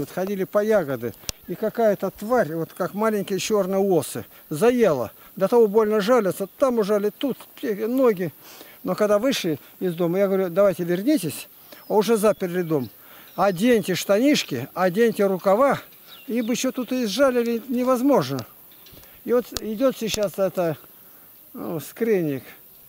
Вот ходили по ягоды, и какая-то тварь, вот как маленькие черные осы, заела. До того больно жалятся, там ужали, тут ноги. Но когда вышли из дома, я говорю, давайте вернитесь, а уже заперли дом. Оденьте штанишки, оденьте рукава, ибо еще тут и сжалили невозможно. И вот идет сейчас это скрынник.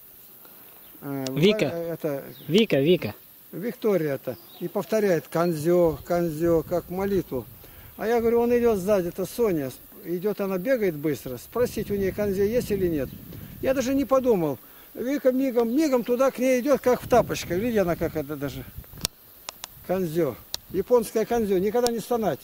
Вика. Вика. Виктория-то. И повторяет канзё, канзё, как молитву. А я говорю, он идет сзади, это Соня. Идет, она бегает быстро. Спросить у нее, канзё есть или нет. Я даже не подумал. Вика мигом туда к ней идет, как в тапочках. Видите, она как это даже. Канзё. Японская канзё. Никогда не стонать.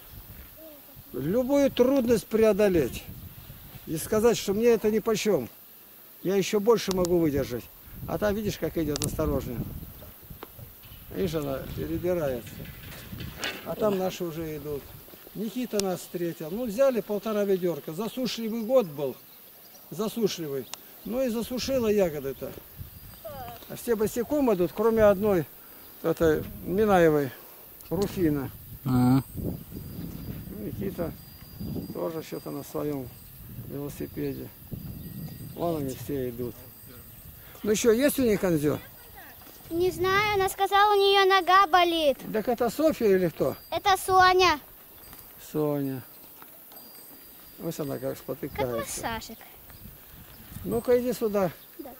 Любую трудность преодолеть. И сказать, что мне это нипочем. Я еще больше могу выдержать. А там, видишь, как идет осторожно. Видишь, она перебирается. А там наши уже идут. Никита нас встретил. Ну, взяли 1,5 ведерка. Засушливый год был. Засушливый. Ну и засушила ягоды-то. А все босиком идут, кроме одной, этой Минаевой, Руфина. Никита тоже что-то на своем велосипеде. Вон они все идут. Ну еще есть у них канзё? Не знаю, она сказала, у нее нога болит. Так это Софья или кто? Это Соня. Соня. Вот она как Как спотыкается. массажик. Ну-ка иди сюда. Да.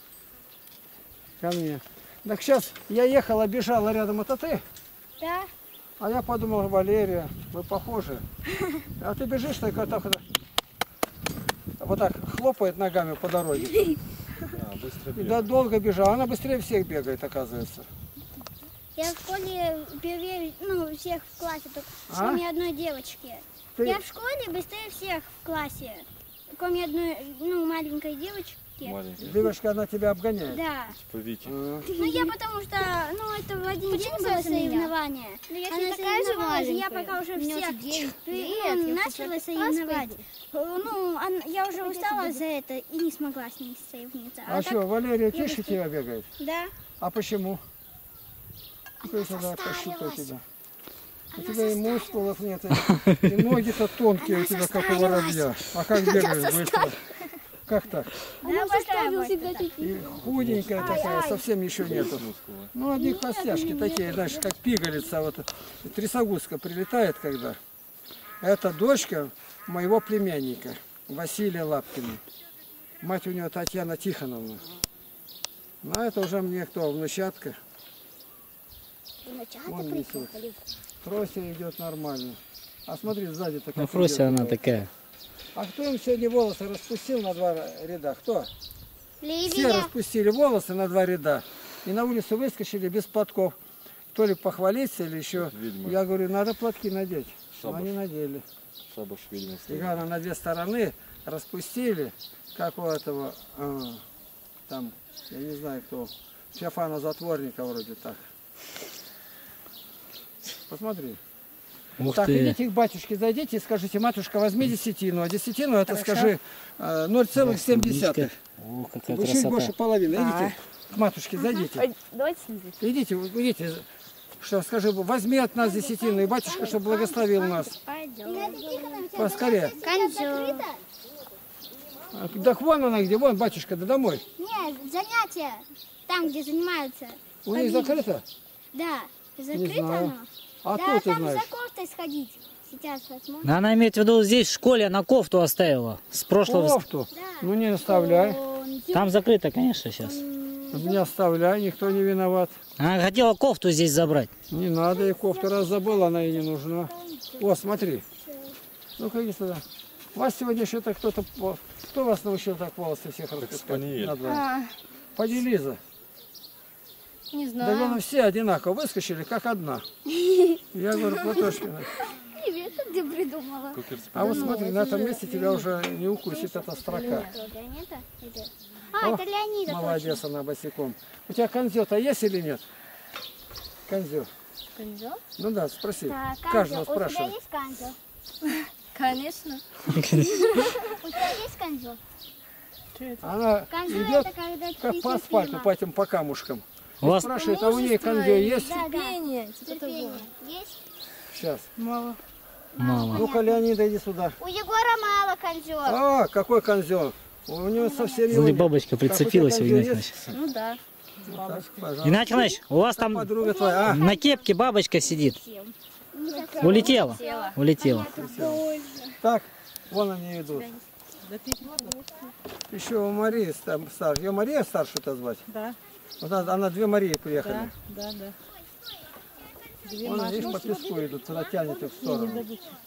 Ко мне. Так сейчас я ехала, бежала рядом, это ты? Да. А я подумал, Валерия, вы похожи. А ты бежишь только так вот так хлопает ногами по дороге. Да, долго бежала. Она быстрее всех бегает, оказывается. Я в школе первее, всех в классе, только кроме одной девочки. Ты... Я в школе быстрее всех в классе, кроме одной, маленькой девочки. Девушка, она тебя обгоняет? Да. По Вике. Ну я потому что, это в один день было соревнование. Она соревновалась, и я пока уже всех начала соревновать. Я уже устала за это и не смогла с ней соревноваться. А что, Валерия тише тебя бегает? Да. А почему? Ты сюда пощупай тебя. У тебя и мускулов нет, и ноги-то тонкие у тебя, как у воробья. А как бегаешь быстро? Как так? Она заставила себя чуть-чуть. И худенькая такая, совсем еще нету. Ну, одни костяшки такие, знаешь, как пигалица. Вот трясогузка прилетает когда. Это дочка моего племянника, Василия Лапкина. Мать у нее Татьяна Тихоновна. Ну, а это уже мне кто, внучатка. Вон несет. Фрося идет нормально. А смотри, сзади такая. Ну, Фрося она такая. А кто им сегодня волосы распустил на 2 ряда? Кто? Ливия. Все распустили волосы на 2 ряда. И на улицу выскочили без платков. То ли похвалиться, или еще. Ведьма. Я говорю, надо платки надеть. Но Шабаш. они надели. Шабаш ведьма И стоит. главное, на 2 стороны распустили, как у этого, там, я не знаю кто, Феофана Затворника вроде так. Посмотри. Ух Так, ты. идите к батюшке, зайдите и скажите, матушка, возьми десятину. А десятину это скажи 0,7. О, какая Вы чуть красота. больше половины. Идите к матушке, зайдите. Давайте снизу. Идите, что скажи, возьми от нас десятину, и батюшка, чтобы благословил нас. Поскорее. Канзё. Так вон она где, вон батюшка, да домой. Нет, занятия. Там, где занимаются. У них закрыто? Да, закрыто знаю. оно. А Да, откуда ты там знаешь? за кофтой сходить. Сейчас возьму. Но она имеет в виду, здесь в школе она кофту оставила. С прошлого. Кофту? Ну не оставляй. Там закрыто, конечно, сейчас. Не оставляй, никто не виноват. Она хотела кофту здесь забрать. Не надо, и кофту раз забыла, она и не нужна. О, смотри. Ну-ка иди сюда. Вас сегодня что-то кто-то... Кто вас научил так волосы всех распускать? Спаниель. На 2? Поди, Лиза. Не Да знаю. вон все одинаково выскочили, как одна. Я говорю, Платошкина. Привет, ты где придумала? А вот смотри, на этом месте тебя уже не укусит эта строка. Леонида? О, Это Леонида. молодец, она босиком. У тебя канзё-то есть или нет? Канзё. Канзё? Ну да, спроси. Так, Каждого у тебя спрашивай. есть канзё? Конечно. У тебя есть канзё? Она Канзё идет это когда как ты по асфальту, терпима. по этим по камушкам. У вас Спрашивает, а у нее канзё есть? Да, Терпение. Типа того. терпение. Есть? Сейчас. Мало. Ну-ка, Леонида, иди сюда. У Егора мало конзер. А, какой конзел. У него совсем его Смотри, нет. бабочка прицепилась у Так, у тебя Игнатия конзел Ивановича. Ну да. Так, пожалуйста. Игнатий Иванович, у вас там Подруга твоя. А, на кепке бабочка сидит. Улетела. Улетела. так, вон они идут. Еще у Марии старше. Ее Мария старше-то звать? Да, Вот она две Марии приехали. да. Вон, видишь, по песку идут, туда тянет их в сторону.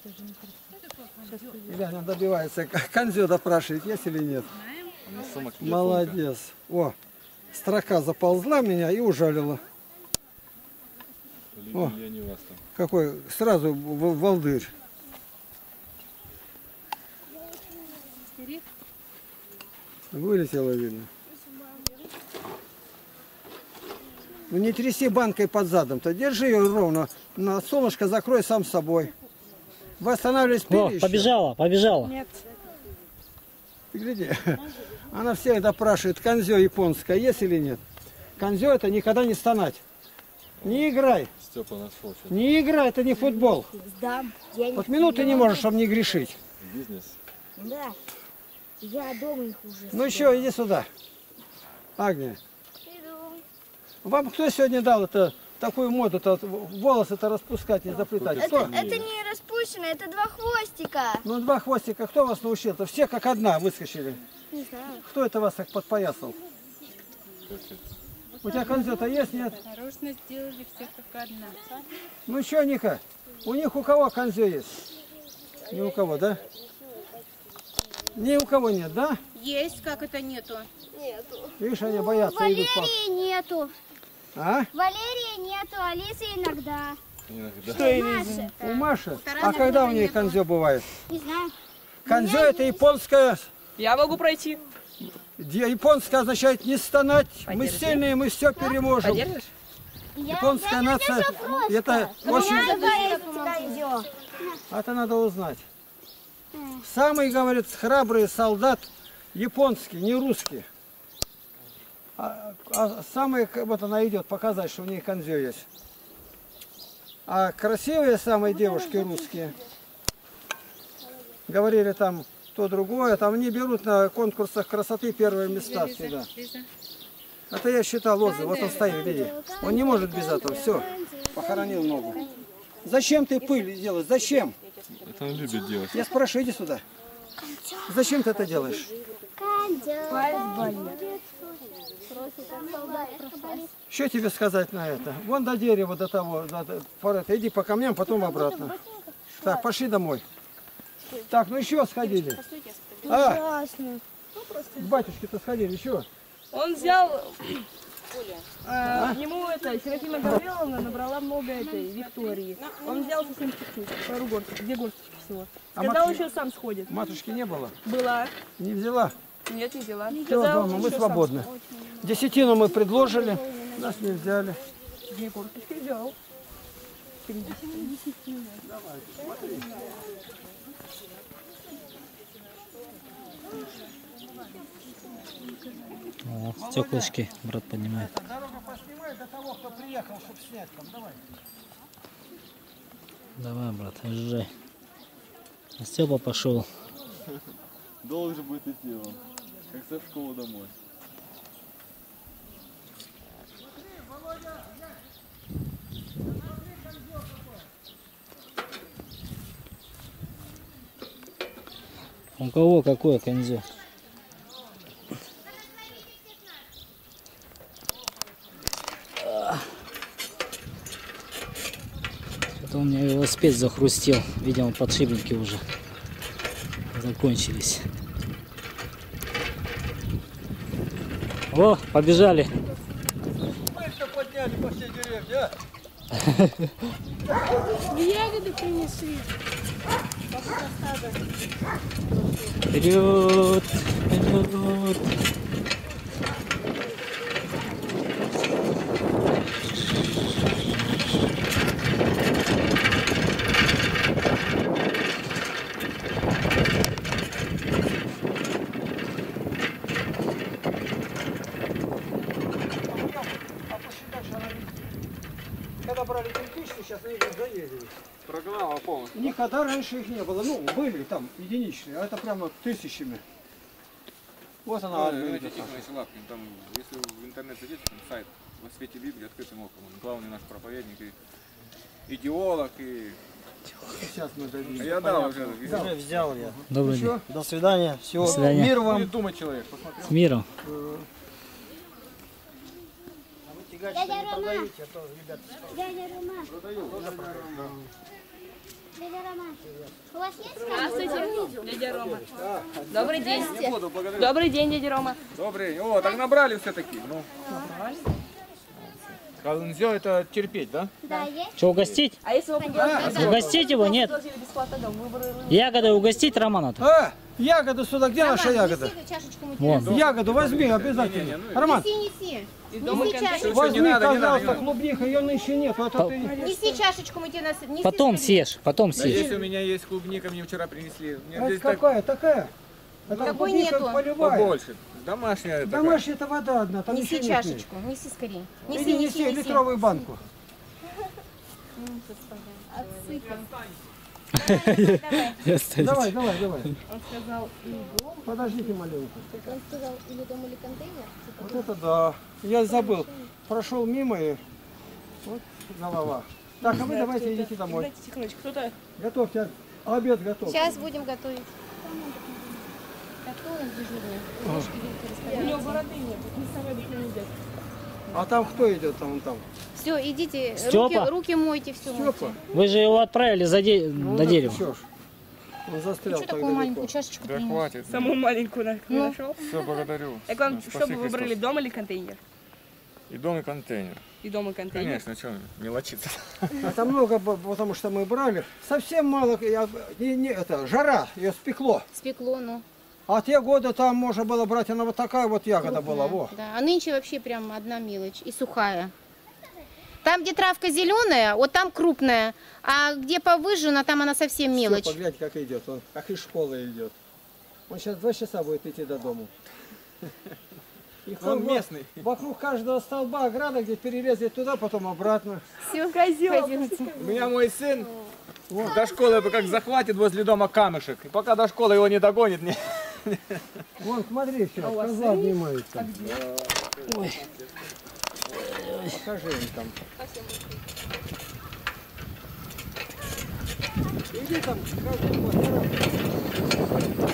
Или она добивается, конзё допрашивает, есть или нет. Молодец. О, строка заползла меня и ужалила. О, какой, сразу волдырь. Вылетела, видно. Ну не тряси банкой под задом-то, держи ее ровно. На солнышко закрой сам собой. Вы останавливались О, еще? побежала. Ты гляди. Она всех допрашивает, конзё японское есть или нет. Конзё это никогда не стонать. Не играй. Степа нашел. Не играй, это не футбол. Вот минуты не можешь, чтобы не грешить. Бизнес. Да. Я дома их уже. Ну еще, иди сюда. Агния. Вам кто сегодня дал это, такую моду-то, волосы-то распускать, не заплетать? Кто? Это не распущено, это два хвостика. Ну, два хвостика, кто вас научил-то? Все как одна выскочили. Не знаю. Кто это вас так подпоясал? У тебя конзё-то есть, нет? Нарочно сделали все как одна. Ну что, Ника, у них у кого конзё есть? Ни у кого, да? Ни у кого нет, да? Есть, как это нету? Видишь, они боятся, идут по... Валерии нету. А? Валерии нету, Алисы иногда. Иногда. У Маши? А когда у нее конзё бывает? Не знаю. Конзё это японская... Я могу пройти. Японская означает не стонать. Мы сильные, мы все переможем. Подержишь? Японская нация, это очень... Это надо узнать. Самый, говорит, храбрый солдат японский, не русский. А самый, вот она идет показать, что у нее конзё есть. А красивые самые девушки русские, говорили там то другое, там они берут на конкурсах красоты первые места всегда. Это я считал отзыв, вот он стоит, види. Он не может без этого, все, похоронил ногу. Зачем ты пыль делаешь? Зачем? Это он любит делать. Я спрашиваю, иди сюда. Зачем ты это делаешь? Что тебе сказать на это? Вон до дерева, до того, иди по камням, потом обратно. Так, пошли домой. Так, ну еще сходили. А, к батюшке-то сходили, еще. Он взял, ему это, Серафима Гавриловна набрала много этой Виктории. Он взял совсем чуть-чуть, пару горсточек, 2 горсточки всего. Сказал, еще сам сходит. Матушки не было? Была. Не взяла? Нет, не взяла. Все, Сказал, дома, мы еще свободны. Десятину мы предложили, нас не взяли. сам. 2 горсточки взял. О, стеклышки брат поднимает. Дорогу поснимай до того, кто приехал, чтобы снять там, давай. Давай, брат, езжай. А Степа пошел. Долго же будет идти он. Как в школу домой. У кого какое конзё? Это у меня велосипед захрустел. Видимо, подшипники уже закончились. О, побежали. Мы-то подняли по всей деревне, а? Ягоды принесли. Вперед, вперед. Когда брали электричество, сейчас они заедали. полностью. Никогда раньше их не было. Ну, были там единичные, а это прямо тысячами. Вот она. Знаете, Тихонович Лапкин, там, если в интернет зайдете, там сайт «Во свете Библии» открытым оком. Он главный наш проповедник и идеолог, и... Сейчас мы дадим. Я дал уже. Уже взял я. Добрый день. До свидания. Всего До свидания. мира вам. Будет думать человек, посмотрел. С миром. Дядя Рома. Дядя Рома. Дядя Рома. У вас есть Здравствуйте, дядя Рома. Добрый день. Не буду, благодарю. Добрый день, дядя Рома. Добрый. О, так набрали все-таки. Ну. Нельзя это терпеть, да? Да, есть? Что, угостить? А если вы пригласите, Угостить его? Нет. бесплатно дом, выборы. Ягоды угостить Романа? Ягода сюда, где наша ягода? Вон. Ягоду возьми обязательно. Роман, Неси. И дома конфеты. возьми, не надо, пожалуйста, клубника, ее нынче нет. Это ты... Неси чашечку, мы тебе неси. Потом съешь, потом Да съешь. если у меня есть клубника, мне вчера принесли. Мне Это здесь так какая? Такая? Это Такой клубника нету. полевая. побольше. Домашняя такая. Домашняя это вода одна, там Неси ничего нет. чашечку, неси скорее. Иди, неси литровую банку. Давай. Он сказал, Подождите маленько. Он сказал, или дом, или контейнер. Вот это да. Я забыл. Прошел мимо и вот голова. Так, а вы давайте идите домой. знаете, Тихонович, кто-то... Готовьте. Обед готов. Сейчас будем готовить. А кто у нас дежурный? У него бороды нет, не самое обыкновенное. А там кто идет? Там, там. Все, идите, Степа? руки мойте, все мойте. Степа. Вы же его отправили до дерева. Чё ж. Он застрял Что так такую маленькую далеко. чашечку Да принес? хватит. Самую маленькую нашел. Все, благодарю. Так вам, Спаси что бы вы Христос. выбрали, дом или контейнер? И дом, и контейнер. И дом, и контейнер. Конечно, что мелочиться. Это много, потому что мы брали. Совсем мало. Это жара, ее спекло. Спекло, ну. А те годы там можно было брать, она вот такая вот ягода была. Во. Да, а нынче вообще прям одна мелочь и сухая. Там, где травка зеленая, вот там крупная, а где повыжжена, там она совсем мелочь. Всё, погляньте, как идет. Он как из школы идет. Он сейчас 2 часа будет идти до дому. И Он местный. Вокруг каждого столба ограда, где перелезет туда, потом обратно. Все, пойдемте. У меня мой сын до школы как захватит возле дома камешек. И пока до школы его не догонит, не... Вон, смотри, все, коза обнимается. Ой. Покажи им там. Иди там, каждый год.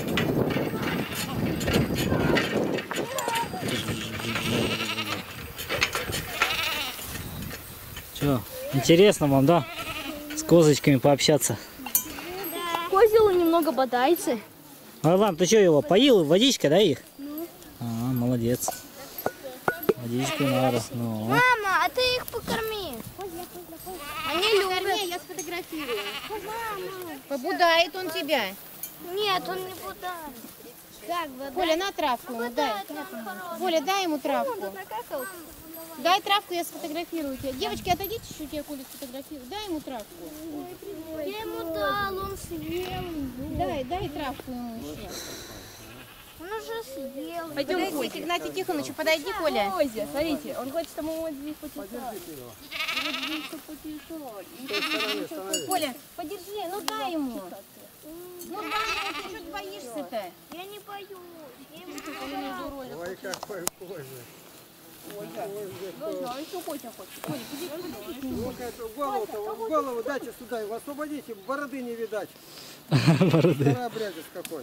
Че, интересно вам, да? С козочками пообщаться. Козел немного бодается. Орлан, ты что, его поил? Водичка, да, их? А, молодец. Водичку надо. Ну. Мама, а ты их покорми. Они любят. Я сфотографирую. Побудает он тебя. Нет, он не будает. Как бы, Коля, на травку ему дай. Коля, дай ему травку. Дай травку, я сфотографирую тебя. Девочки, отойдите чуть-чуть, я Коля сфотографирую. Дай ему травку. Я ему дал, он съел. Дай травку ему еще. Он уже съел. Пойдем, Подойди, к Игнатию Тихоновичу, подойди, Коля. Козе, смотрите, он хочет, чтобы мы вот здесь потихоньку. Коля, подержи, ну дай ему. Ну дай ему, ты что боишься-то? Я не боюсь. Я ему Ой, какой коза. Ну-ка, эту голову дайте сюда, его освободите, бороды не видать. Бороды. Обрядец какой.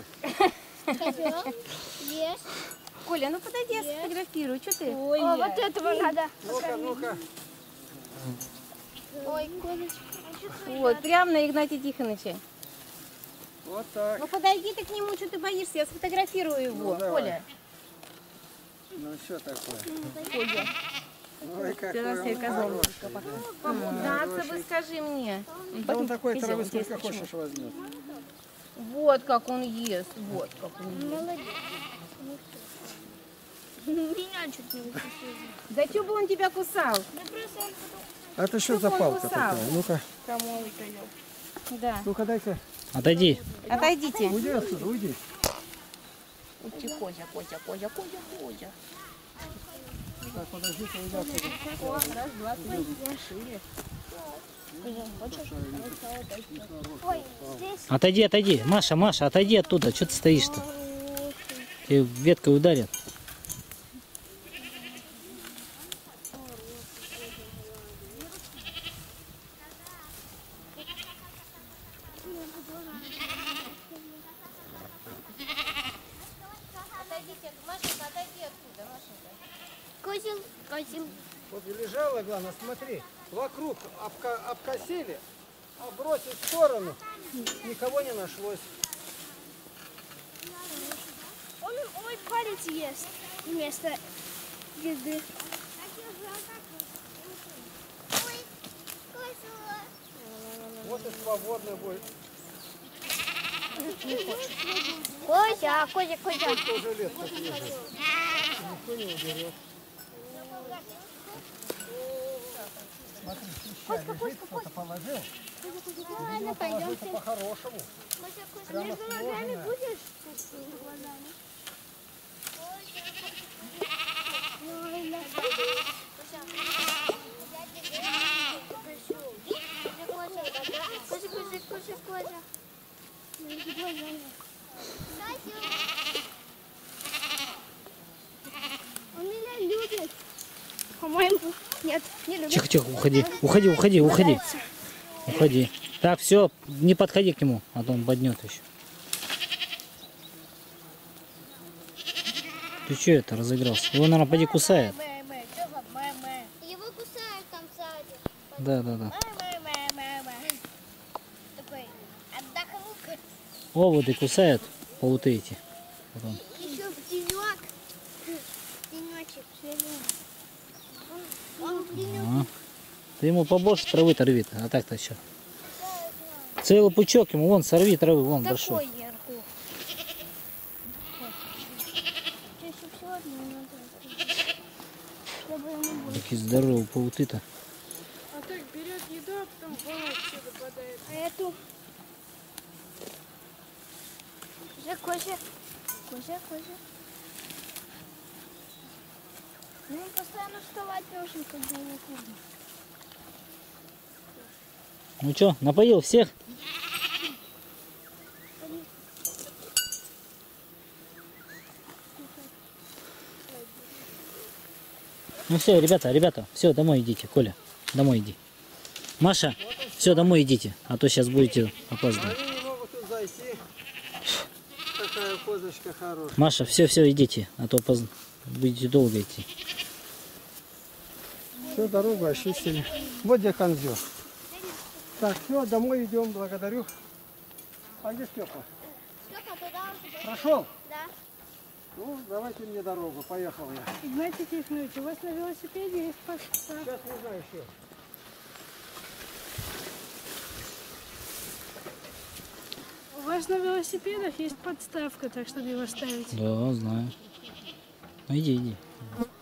Есть. Коля, ну подойди, я сфотографирую. Что ты? О, вот этого надо. Ну-ка, ну-ка. Ой, козочка. Вот, прямо на Игнатия Тихоновича. Вот так. Ну подойди ты к нему, что ты боишься, я сфотографирую его, Ну, давай. Коля. Ну что такое? Ой, какой он козел. Побудаться бы, скажи мне. Да он такой травы Интересно, сколько почему? хочешь возьмет. Вот как он ест, вот как он ест. Молодец. Меня чуть не укусил. Да что бы он тебя кусал? Да просто он А это что за он палка кусал? такая? Ну-ка, Да. ну-ка дай-ка. Отойди. Отойдите. Уйди отсюда, уйди. Козя. Так, подожди, уйди отсюда. Ой, здесь Отойди, отойди. Маша, Маша, отойди оттуда. Что ты стоишь-то? Тебе веткой ударят. Отойдите, Машенька, отойди оттуда, Машенька. козел, козел. Вот лежала, главное, смотри, вокруг обкосили, а бросить в сторону никого не нашлось. Он мой палец ест вместо еды. Вот и свободный будет. Козя, козя, козя. Уже лет как лежит. Никто не уберет. Смотри, пища лежит, кто-то положил. Ладно, пойдемте. По-хорошему. Между ногами будешь? Глазами. Козя, козя, козя, козя. Он меня любит. По-моему, нет, не любит. Тихо, тихо, уходи. Уходи, уходи, уходи. Уходи. Так, все, не подходи к нему, а то он боднет еще. Ты что это разыгрался? Его, наверное, поди кусает. Его кусают там сзади. Да, да, да. Такой, отдохнул-ка. Оводы кусают, пауты эти. Потом. Еще птенек. Птенечек. Он птенек. Ага. Ты ему побольше травы-то рви, а так-то что? Целый пучок ему, вон, сорви травы, вон, большой. Такой яркий. Чаще всего не надо. Чтобы ему было. Такие здоровые пауты-то. А так берет еду, а потом волосы выпадает. А эту... Козя. Козя, козя. Ну, постоянно вставать должен, когда его кормят. Ну что, напоил всех? Ну все, ребята, все, домой идите, Коля, домой иди. Маша, все, домой идите, а то сейчас будете опаздывать. Они не могут тут зайти. Такая козочка хорошая. Маша, все, идите, а то будете долго идти. Всю дорогу очистили. Вот где конзё. Так, все, домой идем, благодарю. А где Степа? Степа, туда уже. Прошел? Да. Ну, давайте мне дорогу, поехал я. Игнатий Тихонович, у вас на велосипеде есть подставка. Сейчас не знаю еще. У вас на велосипедах есть подставка, так чтобы его ставить. Да, знаю. Ну иди.